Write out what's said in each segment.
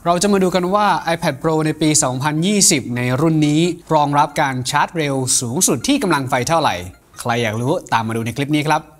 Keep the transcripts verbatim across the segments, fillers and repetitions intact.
เราจะมาดูกันว่า iPad Pro ในปี สองพันยี่สิบ ในรุ่นนี้รองรับการชาร์จเร็วสูงสุดที่กำลังไฟเท่าไหร่ ใครอยากรู้ตามมาดูในคลิปนี้ครับ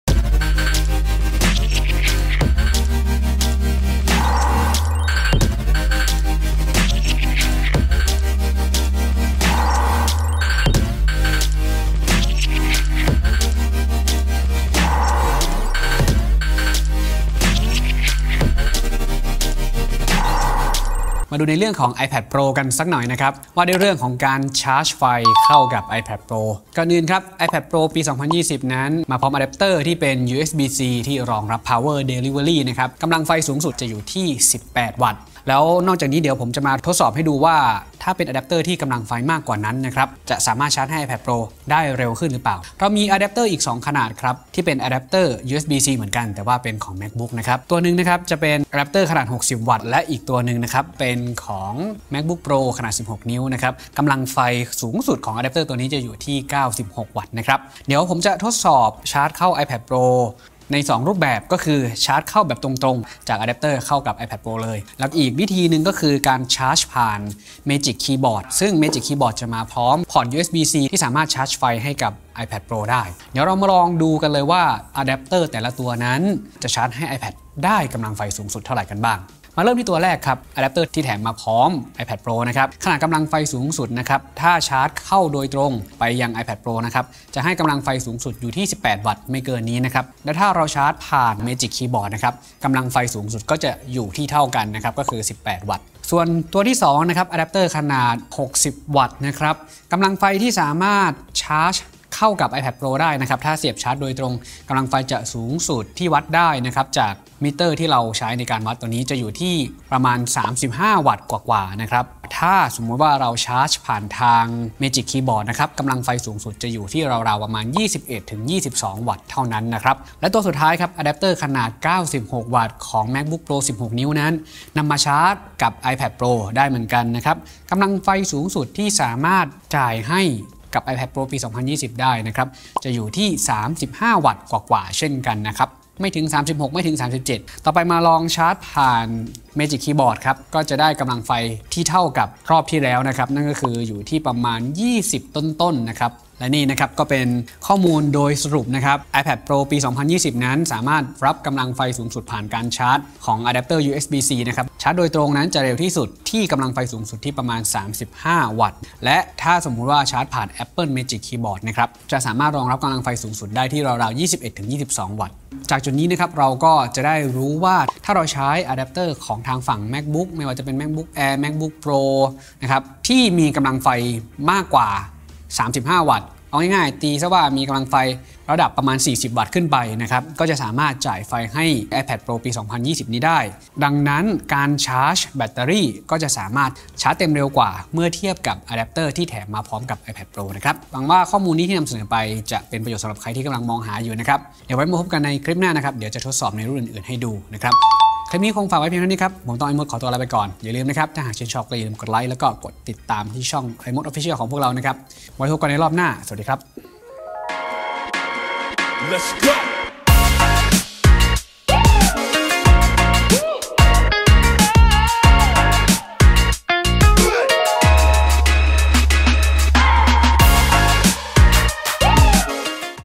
มาดูในเรื่องของ iPad Pro กันสักหน่อยนะครับว่าในเรื่องของการชาร์จไฟเข้ากับ iPad Pro ก่อนอื่นครับ iPad Pro ปี สองพันยี่สิบ นั้นมาพร้อมอะแดปเตอร์ที่เป็น ยู เอส บี ซี ที่รองรับ Power Delivery นะครับกำลังไฟสูงสุดจะอยู่ที่ สิบแปด วัตต์แล้วนอกจากนี้เดี๋ยวผมจะมาทดสอบให้ดูว่าถ้าเป็นอะแดปเตอร์ที่กำลังไฟมากกว่านั้นนะครับจะสามารถชาร์จให้ iPad Pro ได้เร็วขึ้นหรือเปล่าเรามีอะแดปเตอร์อีกสองขนาดครับที่เป็นอะแดปเตอร์ ยู เอส บี ซี เหมือนกันแต่ว่าเป็นของ MacBook นะครับตัวหนึ่งนะครับจะเป็นอะแดปเตอร์ขนาดหกสิบวัตต์และอีกตัวหนึ่งนะครับเป็นของ MacBook Pro ขนาดสิบหกนิ้วนะครับกำลังไฟสูงสุดของอะแดปเตอร์ตัวนี้จะอยู่ที่เก้าสิบหกวัตต์นะครับเดี๋ยวผมจะทดสอบชาร์จเข้า iPad Proในสองรูปแบบก็คือชาร์จเข้าแบบตรงๆจากอะแดปเตอร์เข้ากับ iPad Pro เลยแล้วอีกวิธีหนึ่งก็คือการชาร์จผ่าน Magic Keyboard ซึ่ง Magic Keyboard จะมาพร้อมพอร์ต ยู เอส บี ซี ที่สามารถชาร์จไฟให้กับ iPad Pro ได้เดี๋ยวเรามาลองดูกันเลยว่าอะแดปเตอร์แต่ละตัวนั้นจะชาร์จให้ iPad ได้กำลังไฟสูงสุดเท่าไหร่กันบ้างมาเริ่มที่ตัวแรกครับอะแดปเตอร์ที่แถมมาพร้อม iPad Pro นะครับขนาดกำลังไฟสูงสุดนะครับถ้าชาร์จเข้าโดยตรงไปยัง iPad Pro นะครับจะให้กำลังไฟสูงสุดอยู่ที่สิบแปดวัตต์ไม่เกินนี้นะครับและถ้าเราชาร์จผ่าน Magic Keyboard นะครับกำลังไฟสูงสุดก็จะอยู่ที่เท่ากันนะครับก็คือสิบแปดวัตต์ส่วนตัวที่สองนะครับอะแดปเตอร์ขนาดหกสิบวัตต์นะครับกำลังไฟที่สามารถชาร์จเข้ากับ iPad Pro ได้นะครับถ้าเสียบชาร์จโดยตรงกำลังไฟจะสูงสุดที่วัดได้นะครับจากมิเตอร์ที่เราใช้ในการวัดตัวนี้จะอยู่ที่ประมาณสามสิบห้าวัตต์กว่าๆนะครับถ้าสมมติว่าเราชาร์จผ่านทาง Magic Keyboard นะครับกำลังไฟสูงสุดจะอยู่ที่ราวๆประมาณ ยี่สิบเอ็ดถึงยี่สิบสอง วัตต์เท่านั้นนะครับและตัวสุดท้ายครับอะแดปเตอร์ขนาดเก้าสิบหกวัตต์ของ MacBook Pro สิบหกนิ้วนั้นนำมาชาร์จกับ iPad Pro ได้เหมือนกันนะครับกำลังไฟสูงสุดที่สามารถจ่ายให้กับ iPad Pro ปี สองพันยี่สิบ ได้นะครับจะอยู่ที่สามสิบห้าวัตต์กว่าๆเช่นกันนะครับไม่ถึงสามสิบหกไม่ถึงสามสิบเจ็ดต่อไปมาลองชาร์จผ่าน Magic Keyboard ครับก็จะได้กำลังไฟที่เท่ากับรอบที่แล้วนะครับนั่นก็คืออยู่ที่ประมาณยี่สิบต้นๆนะครับและนี่นะครับก็เป็นข้อมูลโดยสรุปนะครับ iPad Pro ปี สองพันยี่สิบ นั้นสามารถรับกำลังไฟสูงสุดผ่านการชาร์จของอะแดปเตอร์ ยู เอส บี ซี นะครับชาร์จโดยตรงนั้นจะเร็วที่สุดที่กำลังไฟสูงสุดที่ประมาณสามสิบห้าวัตต์และถ้าสมมุติว่าชาร์จผ่าน Apple Magic Keyboard นะครับจะสามารถรองรับกำลังไฟสูงสุดได้ที่ราวๆ ยี่สิบเอ็ดถึงยี่สิบสอง วัตต์จากจุดนี้นะครับเราก็จะได้รู้ว่าถ้าเราใช้อะแดปเตอร์ของทางฝั่ง MacBook ไม่ว่าจะเป็น MacBook Air MacBook Pro นะครับที่มีกำลังไฟมากกว่าสามสิบห้าวัตต์เอาง่ายๆตีซะว่ามีกำลังไฟระดับประมาณสี่สิบวัตต์ขึ้นไปนะครับก็จะสามารถจ่ายไฟให้ iPad Pro ปี สองพันยี่สิบ นี้ได้ดังนั้นการชาร์จแบตเตอรี่ก็จะสามารถชาร์จเต็มเร็วกว่าเมื่อเทียบกับอะแดปเตอร์ที่แถมมาพร้อมกับ iPad Pro นะครับหวังว่าข้อมูลนี้ที่นำเสนอไปจะเป็นประโยชน์สำหรับใครที่กำลังมองหาอยู่นะครับเดี๋ยวไว้มาพบกันในคลิปหน้านะครับเดี๋ยวจะทดสอบในรุ่นอื่นๆให้ดูนะครับคลิปนี้คงฝากไว้เพียงเท่านี้ครับผมต้องไอมดขอตัวลาไปก่อนอย่าลืมนะครับถ้าหากชื่นชอบก็อย่าลืมกดไลค์แล้วก็กดติดตามที่ช่องไอมด Official ของพวกเรานะครับไว้พบกันในรอบหน้าสวัสดีครับ Let's go!